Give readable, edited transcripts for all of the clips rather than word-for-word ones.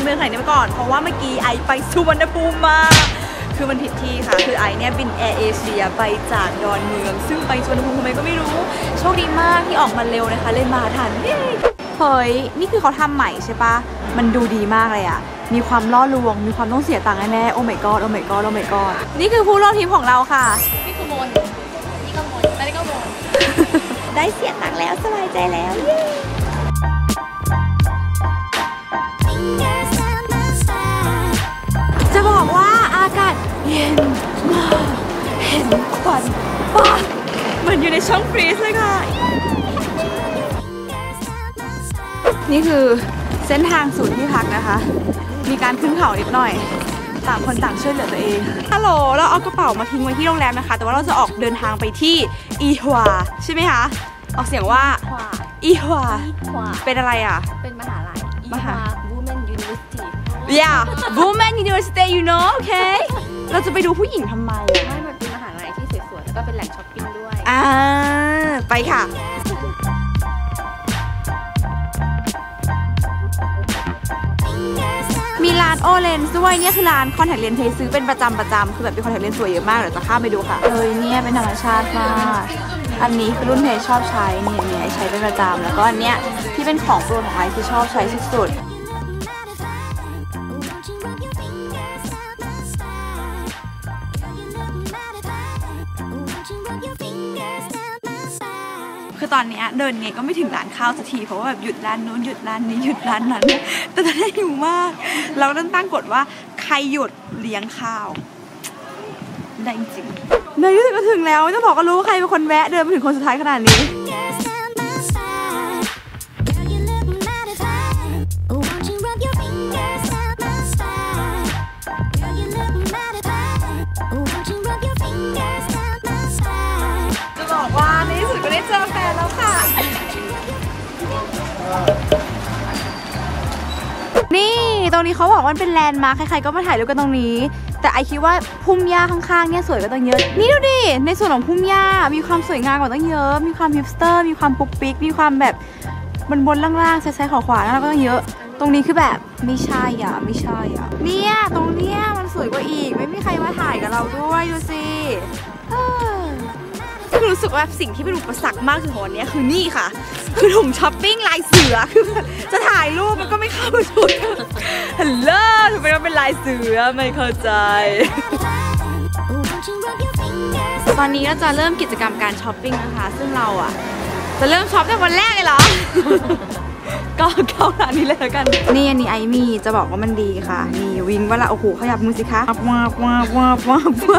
เมืองไหนมาก่อนเพราะว่าเมื่อกี้ไอไปสุวรรณภูมิมาคือมันผิดที่ค่ะคือไอเนี่ยบินแอร์เอเชียไปจากดอนเมืองซึ่งไปสุวรรณภูมิทำไมก็ไม่รู้โชคดีมากที่ออกมาเร็วนะคะเลยมาทันเฮ้ยนี่คือเขาทำใหม่ใช่ปะมันดูดีมากเลยอะมีความล่อลวงมีความต้องเสียตังค์แน่ๆโอ้ my god โอ้ my god โอ้ my god นี่คือผู้ร่วมทีมของเราค่ะนี่คือโมนนี่ก็โมนแล้วนี่ก็โมนได้เสียตังค์แล้วสบายใจแล้วจะบอกว่าอากาศเย็นมากเห็นควันปะเหมือนอยู่ในช่องฟรีซเลยค่ะนี่คือเส้นทางสู่ที่พักนะคะมีการขึ้นเขานิดหน่อยต่างคนต่างช่วยเหลือตัวเองฮัลโหลเราเอากระเป๋ามาทิ้งไว้ที่โรงแรมนะคะแต่ว่าเราจะออกเดินทางไปที่อีฮวาใช่ไหมคะออกเสียงว่าอีฮวาเป็นอะไรอ่ะเป็นมหาลัยมหา Women University Yeah Women University you know okay เราจะไปดูผู้หญิงทำไมไม่มันเป็นมหาลัยที่สวยๆแล้วก็เป็นแหล่งช้อปปิ้งด้วยไปค่ะมีร้านโอเลนด้วยเนี่ยคือร้านคอนแทคเลนส์เทซื้อเป็นประจำคือแบบมีคอนแทคเลนส์สวยเยอะมากเดี๋ยวจะข้ามไปดูค่ะเนี่ยเป็นธรรมชาติมากอันนี้คือรุ่นเพชอบใช้เนี่ยใช้เป็นประจำแล้วก็อันเนี้ยที่เป็นของโปรดของไอที่ชอบใช้สุดคือตอนนี้เดินไงก็ไม่ถึงร้านข้าวสักทีเพราะว่าแบบหยุดร้านนู้นหยุดร้านนี้หยุดร้านนั้นแต่ตอนนี้หิวมากเราต้องตั้งกฎว่าใครหยุดเลี้ยงข้าวได้จริงในที่สุดก็ถึงแล้วจะบอกก็รู้ว่าใครเป็นคนแวะเดินมาถึงคนสุดท้ายขนาดนี้ว่าในที่สุดก็ได้เจอแฟนแล้วค่ะนี่ตรงนี้เขาบอกว่ามันเป็นแลนด์มาร์คใครๆก็มาถ่ายรูปกันตรงนี้แต่ไอคิดว่าพุ่มหญ้าข้างๆเนี่ยสวยกว่าตั้งเยอะนี่ดูดิในส่วนของพุ่มหญ้ามีความสวยงามกว่าตั้งเยอะมีความฮิปสเตอร์มีความปุ๊กปิ๊กมีความแบบบนล่างๆซ้ายๆขวาๆแล้วก็ตั้งเยอะตรงนี้คือแบบไม่ใช่อ่ะเนี่ยตรงเนี้ยมันสวยกว่าอีกไม่มีใครมาถ่ายกับเราด้วยดูสิคือรู้สึกว่าสิ่งที่เป็นอุปสรรคมากสุดของวันนี้คือนี่ค่ะคือถุงช้อปปิ้งลายเสือคือจะถ่ายรูปมันก็ไม่เข้าชุดฮัลโหลทำไมต้องเป็นลายเสือไม่เข้าใจตอนนี้เราจะเริ่มกิจกรรมการช้อปปิ้งนะคะซึ่งเราอ่ะจะเริ่มช็อปในวันแรกเลยเหรอก็เข้าร้านนี้เลยแล้วกันนี่อันนี้ไอมีจะบอกว่ามันดีค่ะนี่วิ่งว่าละโอ้โหขยับมือสิคะว้าว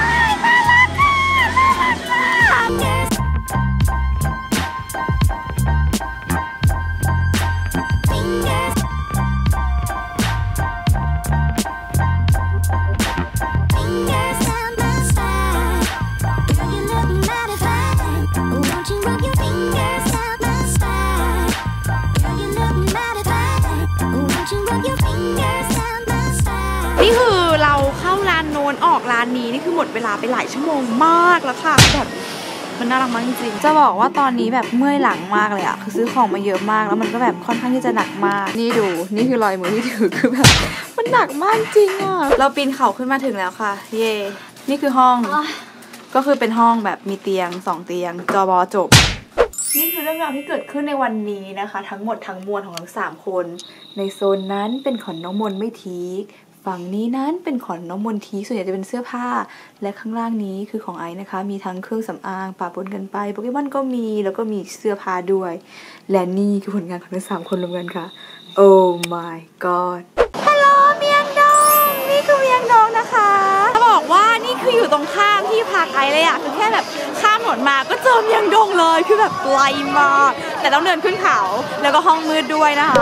นี่คือเราเข้าร้านโน้นออกร้านนี้นี่คือหมดเวลาไปหลายชั่วโมงมากแล้วค่ะแบบมันน่ารักมากจริงๆจะบอกว่าตอนนี้แบบเมื่อยหลังมากเลยอะคือซื้อของมาเยอะมากแล้วมันก็แบบค่อนข้างที่จะหนักมากนี่ดูนี่คือรอยมือที่ถือคือแบบมันหนักมากจริงอะเราปีนเขาขึ้นมาถึงแล้วค่ะเย่นี่คือห้องก็คือเป็นห้องแบบมีเตียง2เตียงจบจบนี่คือเรื่องราวที่เกิดขึ้นในวันนี้นะคะทั้งหมดทั้งมวลของทั้ง3คนในโซนนั้นเป็นของน้องมนไม่ทีฝั่งนี้นั้นเป็นของน้องมนทีส่วนใหญ่จะเป็นเสื้อผ้าและข้างล่างนี้คือของไอนะคะมีทั้งเครื่องสำอางปะปนกันไปโปเกมอนก็มีแล้วก็มีเสื้อผ้าด้วยและนี่คือผลงานของทั้ง3คนรวมกันค่ะ Oh my god ฮัลโหลเมียงดองนี่คือเมียงดองนะคะจะบอกว่านี่คืออยู่ตรงข้ามที่พักไอเลยอะคือแค่แบบข้ามถนนมาก็เจอเมียงดองเลยคือแบบไกลมากแต่ต้องเดินขึ้นเขาแล้วก็ห้องมืดด้วยนะคะ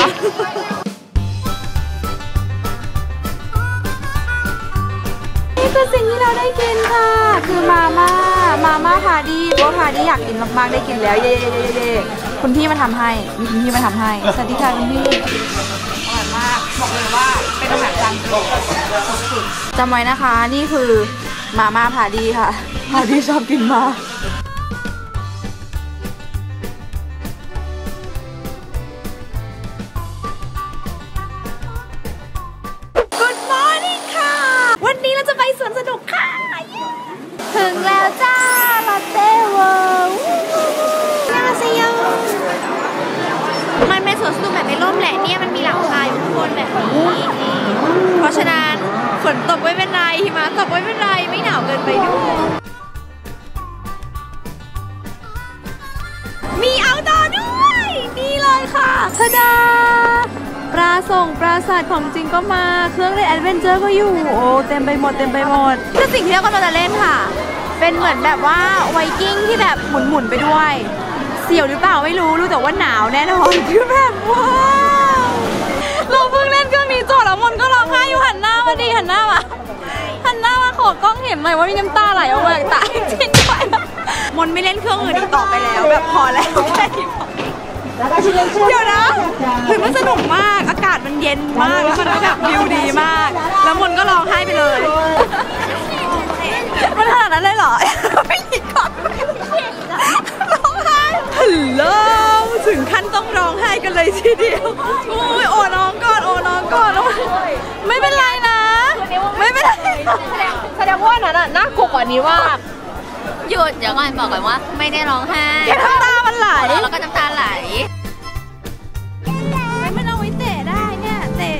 นี่คือสิ่งที่เราได้กินค่ะคือมาม่าพาดี้เพราะพาดี้อยากกินมากๆได้กินแล้วเย่คุณพี่มาทำให้มีคุณพี่มาทำให้สวัสดีค่ะคุณพี่อร่อยมากบอกเลยว่าเป็นอาหารจานโปรดสุดๆจำไว้นะคะนี่คือมาม่าพาดี้ค่ะพาดี้ชอบกินมากแบบไม่ร่มแหละเนี่ยมันมีหลังคาอยู่ข้างบนแบบนี้เพราะฉะนั้นฝนตกไม่เป็นไรหิมะตกไม่เป็นไรไม่หนาวเกินไปด้วยมีเอาท์ดอร์ด้วยนี่เลยค่ะทะดาปราสาทของจริงก็มาเครื่องเล่นแอดเวนเจอร์ก็อยู่โอ้เต็มไปหมดคือสิ่งที่เรากำลังจะเล่นค่ะเป็นเหมือนแบบว่าไวกิ้งที่แบบหมุนไปด้วยเสี่ยวหรือเปล่าไม่รู้แต่ว่าหนาวแน่นอนคือแบบว้าวเราเพิ่งเล่นเครื่องนี้จบแล้วมนก็ร้องไห้อยู่หันหน้ามาขอกล้องเห็นหน่อยว่ามีน้ำตาไหลออกมาจากตาจริงๆด้วยมนไม่เล่นเครื่องอื่นอีกต่อไปแล้วแบบพอแล้วแค่นี้พอเดี๋ยวนะคือมันสนุกมากอากาศมันเย็นมากแล้วมันก็แบบวิวดีมากแล้วมนก็ร้องไห้ไปเลยมันขนาดนั้นเลยเหรอไม่หยิบก่อนร้องไห้ฮัลโหลถึงขั้นต้องร้องไห้กันเลยทีเดียวโอ้ยโอ้น้องก่อนไม่เป็นไรนะไม่เป็นไรแสดงว่านั้นน่ากลัวกว่านี้ว่าหยุดเดี๋ยวก่อนบอกก่อนว่าไม่ได้ร้องไห้น้ำตามันไหลแล้วก็น้ำตาไหลมันเอาไว้เตะได้เนี่ยเตะ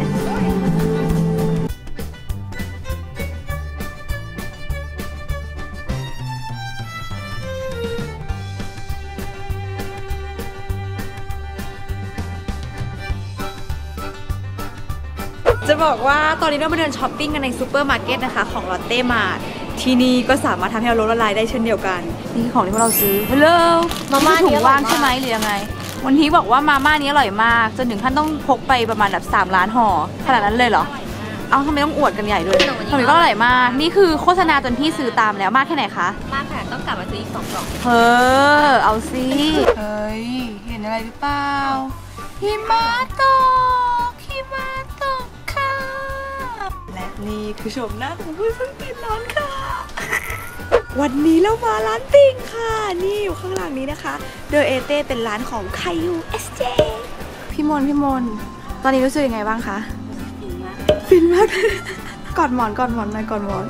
จะบอกว่าตอนนี้เรามาเดินช้อปปิ้งกันในซูเปอร์มาร์เก็ตนะคะของลอตเต้มาร์ทที่นี่ก็สามารถทำให้เราลดละลายได้เช่นเดียวกันนี่คือของที่พวกเราซื้อฮัลโหลมาม่าถุงว่างใช่ไหมหรือยังไงวันที่บอกว่ามาม่านี้อร่อยมากจนถึงขั้นต้องพกไปประมาณแบบ3 ล้านห่อขนาดนั้นเลยเหรอเอาทำไมต้องอวดกันใหญ่ด้วยขนมก็อร่อยมากนี่คือโฆษณาจนพี่ซื้อตามแล้วมากแค่ไหนคะมากค่ะต้องกลับมาซื้ออีก2 กล่องเอาสิเฮ้ยเห็นอะไรหรือเปล่าหิมะตกค่ะและนี่คือชมหน้าของผู้ซึ่งเป็นร้านค่ะวันนี้เรามาร้านติ่งค่ะนี่อยู่ข้างหลังนี้นะคะเดอเอเต้เป็นร้านของไคยูเอสเจพี่มนตอนนี้รู้สึกยังไงบ้างคะฟินมากกอดหมอนหน่อยกอดหมอน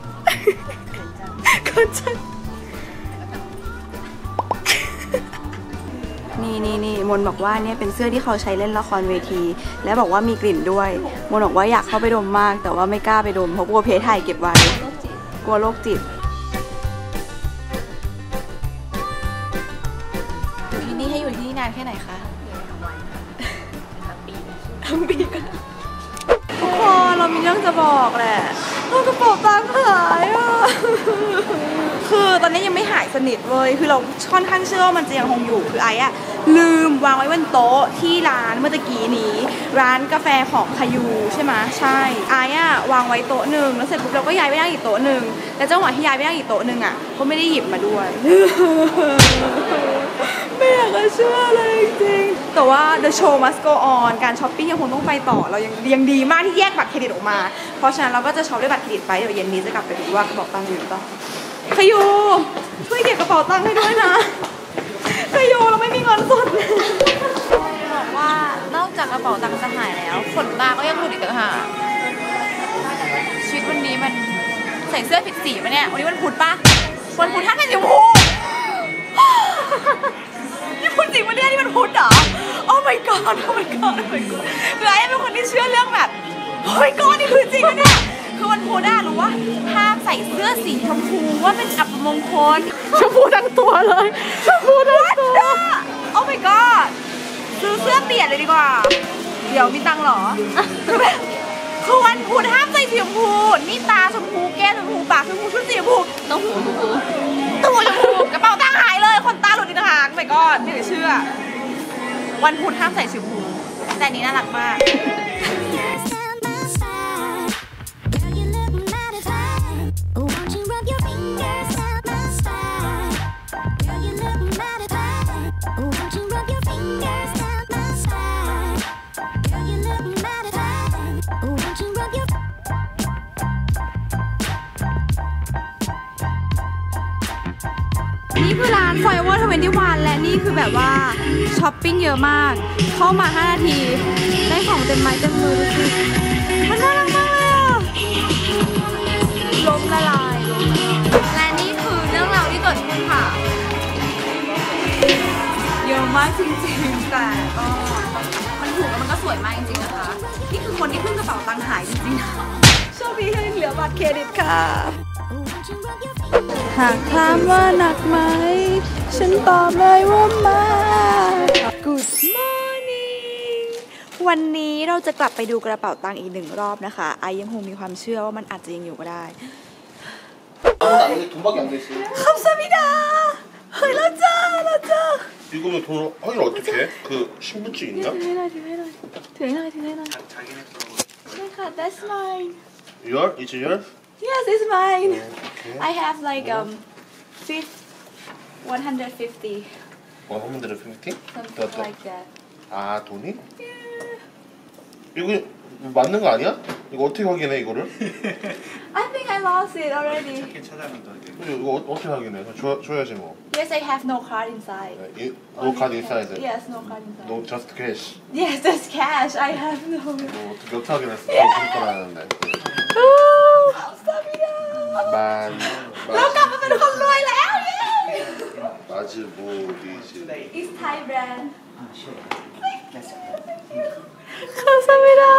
กอดฉันนี่มนบอกว่าเนี่ยเป็นเสื้อที่เขาใช้เล่นละครเวทีและบอกว่ามีกลิ่นด้วยมนบอกว่าอยากเข้าไปดมมากแต่ว่าไม่กล้าไปดมเพราะกลัวเพจถ่ายเก็บไว้กลัวโรคจิตอยู่ที่นี่ให้อยู่ที่นี่นานแค่ไหนคะทั้งปีกันทุกคนเรามีเรื่องจะบอกแหละกระเป๋าตังค์หายอ่ะคือตอนนี้ยังไม่หายสนิทเลยคือเราค่อนข้างเชื่อว่ามันจะยังคงอยู่คือไอ้อะลืมวางไว้บนโต๊ะที่ร้านเมื่อกี้นี้ร้านกาแฟของคายูใช่ไหมใช่ไอ้อะวางไว้โต๊ะหนึ่งแล้วเสร็จปุ๊บเราก็ย้ายไปนั่งอีกโต๊ะหนึ่งแต่จังหวะที่ย้ายไปนั่งอีกโต๊ะหนึ่งอะก็ไม่ได้หยิบมาด้วยไม่อยากจะเชื่อเลยจริงแต่ว่า the show must go on การช้อปปิ้งยังคงต้องไปต่อเรายังดีมากที่แยกบัตรเครดิตออกมาเพราะฉะนั้นเราก็จะช็อปด้วยบัตรเครดิตไปเดี๋ยวเย็นนี้จะกลับไปดูว่ากระเป๋าตังค์อยู่หรือเปล่าคายูช่วยเก็บกระเป๋าตังค์ให้ด้วยนะคายูเราไม่มีเงินสดบอกว่านอกจากกระเป๋าตังค์จะหายแล้วขนตาก็ยังหลุดอีกต่างหากชีวิตวันนี้มันใส่เสื้อผิดสีปะเนี่ยวันนี้วันพุธปะวันพุธท่าเป็นสีชมพูนี่พุธจริงปะเนี่ยนี่มันพุธเหรอ Oh my god Oh my god Oh my god คือไอ้เป็นคนที่เชื่อเรื่องแบบโอ้ยก้อนนี่คือจริงนะเนี่ยคือวันพุธอะรู้ว่าห้ามใส่เสื้อสีชมพูว่าเป็นอัปมงคลชมพูทั้งตัวเลยชมพูทั้งตัว Oh my god ซื้อเสื้อเปลี่ยนเลยดีกว่าเดี๋ยวมีตังค์เหรอคือวันพุธห้ามใส่สีชมพูนี่ตาชมพูแก้มชมพูปากชมพูชุดสีชมพูต้องหูชมพูตัวชมพูกระเป๋าตังค์หายเลยคนตาหลุดอีกต่างหากไม่ก็ไม่เชื่อวันพุธห้ามใส่สีชมพูแต่นี้น่ารักมากนี่คือร้าน Forever 21และนี่คือแบบว่าช้อปปิ้งเยอะมากเข้ามา5 นาทีได้ของเต็มไม้เต็มมือดูสิมันน่ารักมากเลยอ่ะล้มละลายและนี่คือเรื่องราวที่เกิดขึ้นค่ะเยอะมากจริงๆแต่ก็วยมากจริงๆนะคะนี่คือคนที่เพิ่งกระเป๋าตังค์หายจริงๆนะโชคดีที่ยังเหลือบัตรเครดิตค่ะหากถามว่าหนักไหมฉันตอบเลยว่ามา Good morning วันนี้เราจะกลับไปดูกระเป๋าตังค์อีก1 รอบนะคะไอยังคงมีความเชื่อว่ามันอาจจะยังอยู่ก็ได้คำสมิดาเฮ้ยเราเจอ 이거는 돈 확인 어떻게 해? 그 신분증 있나? ถือให้หน่อยใช่ค่ะ that's mine Your? It's yours? yes it's mine Okay. I have like 150 150? something like that 아 돈이? 이거 맞는 거 아니야? 이거 어떻게 확인해 이거를? I think I lost it already 이거 어떻게 확인해? 줘야지 뭐. yes I have no card inside No card inside. yes no card inside No just cash. yes just cash I have no 어떻게 확인했어? 돈 거라는데. ขอบคุณพี่ดา 만. เรากลับมาเป็นคนรวยแล้วเย้ 마즈 뭐 리즈. It's Thai brand ขอบคุณพี่ดา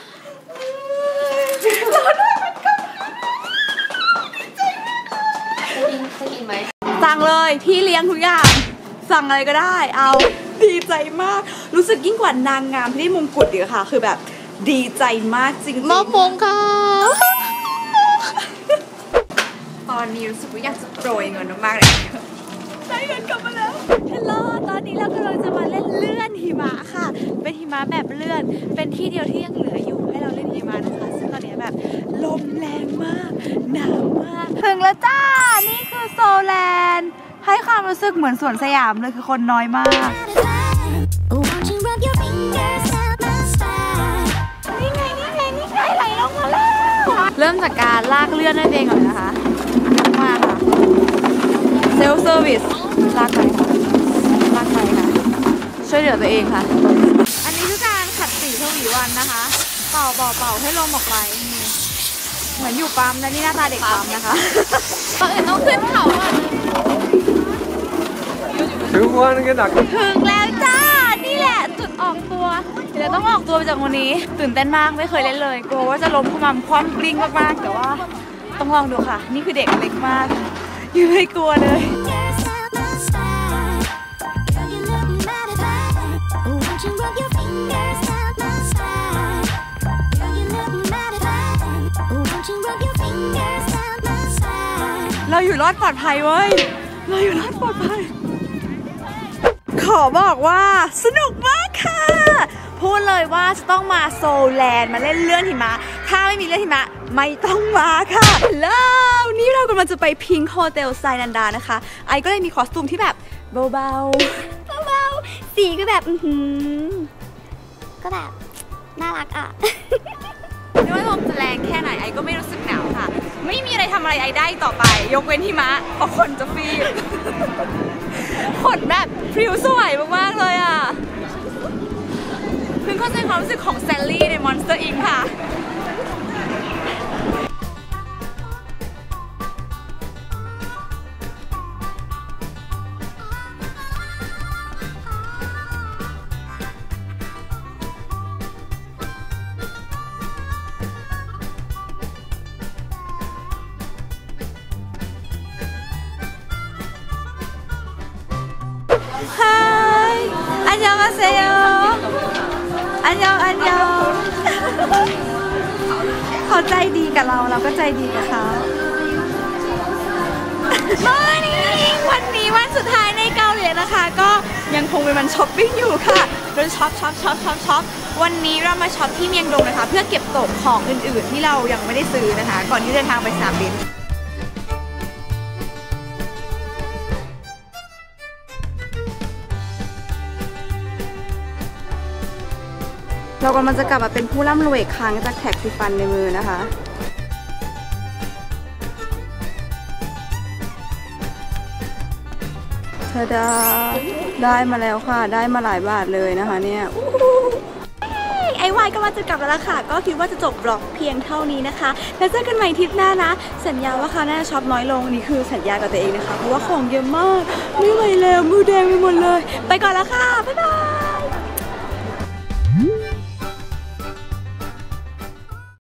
จะกินไหมสั่งเลยพี่เลี้ยงทุกอย่างสั่งอะไรก็ได้เอาดีใจมากรู้สึกยิ่งกว่านางงามที่ได้มงกุฎอีกค่ะคือแบบดีใจมากจริงๆมะมงค่ะตอนนี้รู้สึกว่าอยากจะโปรยเงินมากๆเลยได้เงินกลับมาแล้วฮัลโหลตอนนี้เรากำลังจะมาเล่นเลื่อนหิมะค่ะเป็นหิมะแบบเลื่อนเป็นที่เดียวที่ยังเหลืออยู่ให้เราเล่นหิมะนะคะซึ่งตอนนี้แบบลมแรงมากหนาวมากถึงแล้วจ้านี่คือโซแลนด์ให้ความรู้สึกเหมือนสวนสยามเลยคือคนน้อยมากนี่ไงไหลลงมาแล้วเริ่มจากการลากเลื่อนนั่นเองก่อนนะคะมาค่ะเซลฟ์เซอร์วิสลากไปค่ะช่วยเหลือตัวเองค่ะอันนี้คือการขัดสีชวีวันนะคะเป่าให้ลมออกไปนี่เหมือนอยู่ปั๊มนะนี่หน้าตาเด็กปั๊มนะคะตอนอื่นต้องขึ้นเขาก่อนถึงแล้วจ้านี่แหละจุดออกตัวเดี๋ยวต้องออกตัวไปจากวันนี้ตื่นเต้นมากไม่เคยเล่นเลยกลัวว่าจะล้มขมำคว่ำกลิ้งมากๆแต่ว่าต้องลองดูค่ะนี่คือเด็กเล็กมากยังไม่กลัวเลยเราอยู่รอดปลอดภัยเว้ยเราอยู่รอดปลอดภัยขอบอกว่าสนุกมากค่ะพูดเลยว่าจะต้องมาโซแลนด์มาเล่นเลื่อนหิมะถ้าไม่มีเลื่อนหิมะไม่ต้องมาค่ะแล้วนี่เรากำลังจะไปพิงค์โฮเทลไซนันดานะคะไอก็เลยมีคอสตูมที่แบบเบาๆสีก็แบบก็แบบน่ารักอ่ะไม่ว่าลมจะแรงแค่ไหนไอก็ไม่รู้สึกหนาวค่ะไม่มีอะไรทำอะไรไอได้ต่อไปยกเว้นหิมะเพราะคนจะฟีบขนแบบพริ้วสวยมากๆเลยอ่ะเพิ่งเข้าใจความรู้สึกของแซลลี่ใน Monster Inc ค่ะอันยองอาเซโยอันยองเขาใจดีกับเราก็ใจดีกับเขาวันนี้วันสุดท้ายในเกาหลีนะคะก็ยังคงเป็นวันช้อปปิ้งอยู่ค่ะโดยช็อปวันนี้เรามาช็อปที่เมียงดงนะคะเพื่อเก็บตกของอื่นๆที่เรายังไม่ได้ซื้อนะคะก่อนที่เดินทางไปสนามบินเรากำลังจะกลับมาเป็นผู้ร่ำรวยอีกครั้งจากแท็กซี่ฟันในมือนะคะทาดาได้มาแล้วค่ะได้มาหลายบาทเลยนะคะเนี่ยไอวายก็มาจะกลับแล้วล่ะค่ะก็คิดว่าจะจบบล็อกเพียงเท่านี้นะคะแล้วเจอกันใหม่ทริปหน้านะสัญญาว่าค่ะน่าจะช็อปน้อยลงนี่คือสัญญากับตัวเองนะคะเพราะว่าของเยอะมากไม่ไหวแล้วมือแดงไปหมดเลยไปก่อนแล้วค่ะบ๊ายบาย